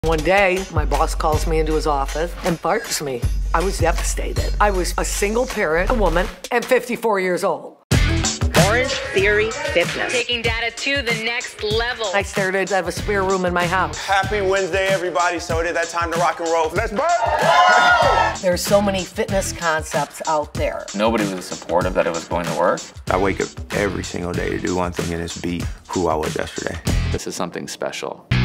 One day, my boss calls me into his office and fires me. I was devastated. I was a single parent, a woman, and 54 years old. Orangetheory Fitness. Taking data to the next level. I started to have a spare room in my house. Happy Wednesday, everybody. So it is that time to rock and roll. Let's burn! There's so many fitness concepts out there. Nobody was supportive that it was going to work. I wake up every single day to do one thing, and it's be who I was yesterday. This is something special.